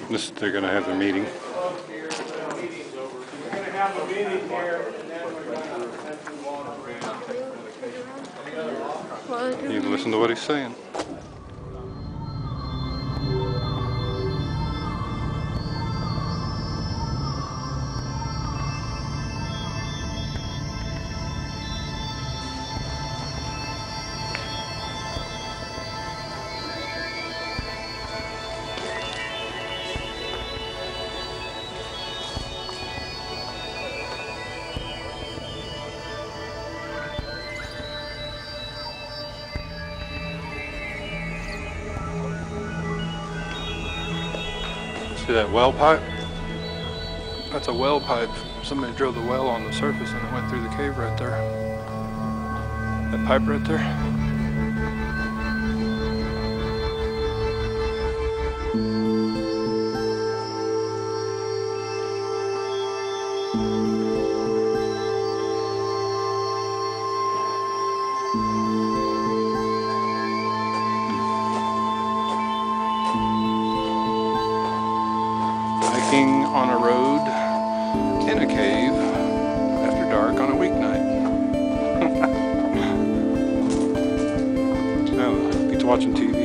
They're going to have their meeting. We're going to have a meeting here, and then we're going to essentially walk around. You can listen to what he's saying. See that well pipe? That's a well pipe. Somebody drilled the well on the surface and it went through the cave right there. That pipe right there. Hiking on a road in a cave after dark on a weeknight. Oh, beats watching TV.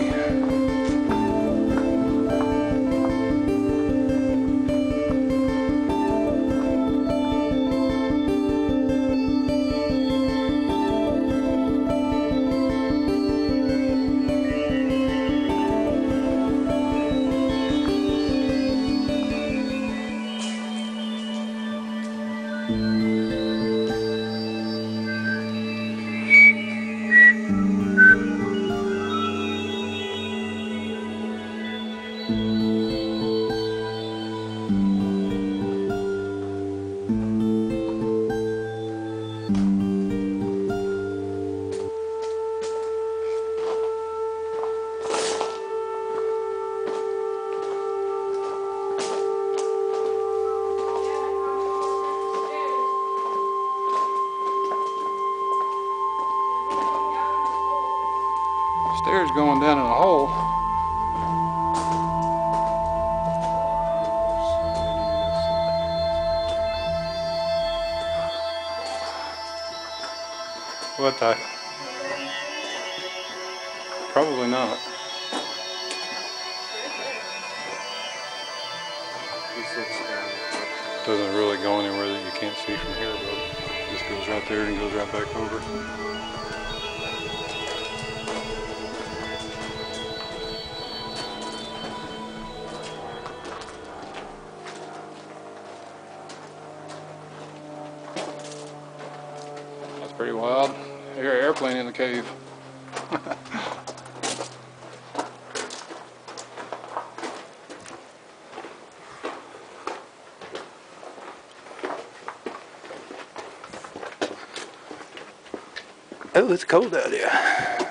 Stairs going down in a hole. What the? Probably not. Doesn't really go anywhere that you can't see from here, but it just goes right there and goes right back over. That's pretty wild. I hear an airplane in the cave. Oh, it's cold out here.